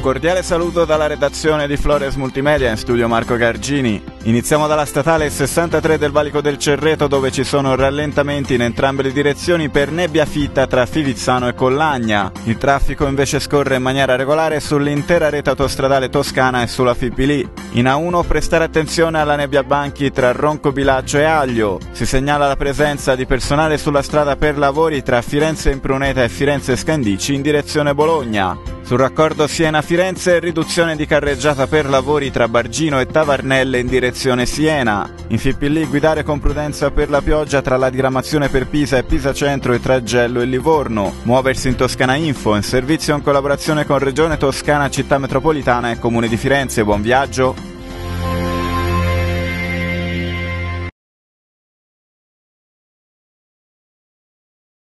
cordiale saluto dalla redazione di Flores Multimedia, in studio Marco Gargini. Iniziamo dalla statale 63 del Valico del Cerreto, dove ci sono rallentamenti in entrambe le direzioni per nebbia fitta tra Fivizzano e Collagna. Il traffico invece scorre in maniera regolare sull'intera rete autostradale toscana e sulla Fipili. In A1 prestare attenzione alla nebbia banchi tra Roncobilaccio e Aglio. Si segnala la presenza di personale sulla strada per lavori tra Firenze Impruneta e Firenze Scandici in direzione Bologna. Sul raccordo Siena-Firenze, riduzione di carreggiata per lavori tra Bargino e Tavarnelle in direzione Siena. In Fipili guidare con prudenza per la pioggia tra la diramazione per Pisa e Pisa Centro e tra Gello e Livorno. Muoversi in Toscana Info, in servizio in collaborazione con Regione Toscana, Città Metropolitana e Comune di Firenze. Buon viaggio!